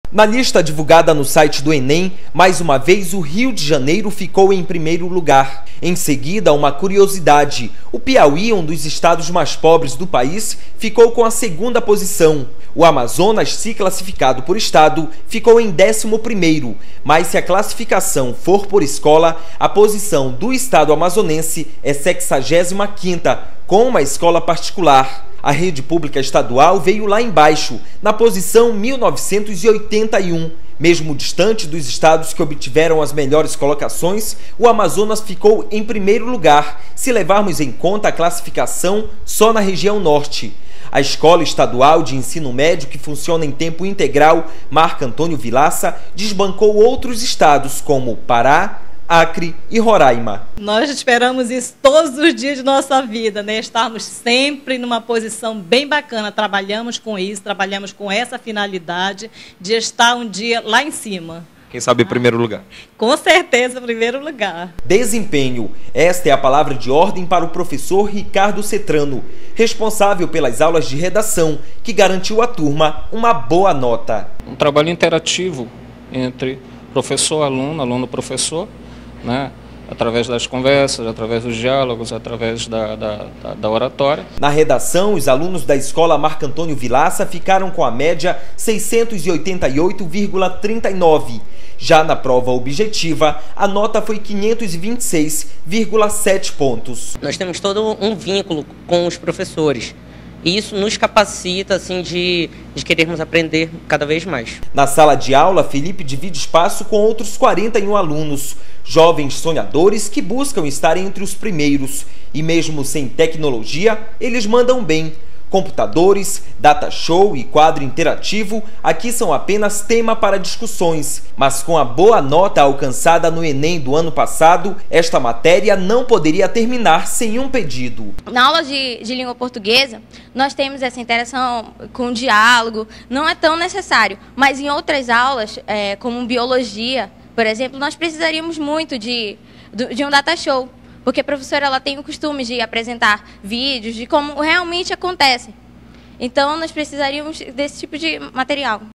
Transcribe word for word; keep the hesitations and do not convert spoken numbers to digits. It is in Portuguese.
Na lista divulgada no site do Enem, mais uma vez o Rio de Janeiro ficou em primeiro lugar. Em seguida, uma curiosidade: o Piauí, um dos estados mais pobres do país, ficou com a segunda posição. O Amazonas, se classificado por estado, ficou em décimo primeiro, mas se a classificação for por escola, a posição do estado amazonense é sexagésima quinta, com uma escola particular. A rede pública estadual veio lá embaixo, na posição mil novecentos e oitenta e um. Mesmo distante dos estados que obtiveram as melhores colocações, o Amazonas ficou em primeiro lugar, se levarmos em conta a classificação só na região norte. A Escola Estadual de Ensino Médio, que funciona em tempo integral, Marco Antônio Vilaça, desbancou outros estados como Pará, Acre e Roraima. Nós esperamos isso todos os dias de nossa vida, né? Estarmos sempre numa posição bem bacana. Trabalhamos com isso, trabalhamos com essa finalidade de estar um dia lá em cima. Quem sabe primeiro lugar? Com certeza, primeiro lugar. Desempenho. Esta é a palavra de ordem para o professor Ricardo Cetrano, responsável pelas aulas de redação, que garantiu à turma uma boa nota. Um trabalho interativo entre professor, aluno, aluno-professor, né? Através das conversas, através dos diálogos, através da, da, da oratória. Na redação, os alunos da Escola Marco Antônio Vilaça ficaram com a média seiscentos e oitenta e oito vírgula trinta e nove. Já na prova objetiva, a nota foi quinhentos e vinte e seis vírgula sete pontos. Nós temos todo um vínculo com os professores. E isso nos capacita assim, de, de querermos aprender cada vez mais. Na sala de aula, Felipe divide espaço com outros quarenta e um alunos, jovens sonhadores que buscam estar entre os primeiros. E mesmo sem tecnologia, eles mandam bem. Computadores, data show e quadro interativo aqui são apenas tema para discussões, mas com a boa nota alcançada no Enem do ano passado, esta matéria não poderia terminar sem um pedido. Na aula de, de língua portuguesa, nós temos essa interação com diálogo, não é tão necessário, mas em outras aulas, é, como biologia, por exemplo, nós precisaríamos muito de, de um data show. Porque a professora ela tem o costume de apresentar vídeos de como realmente acontece. Então, nós precisaríamos desse tipo de material.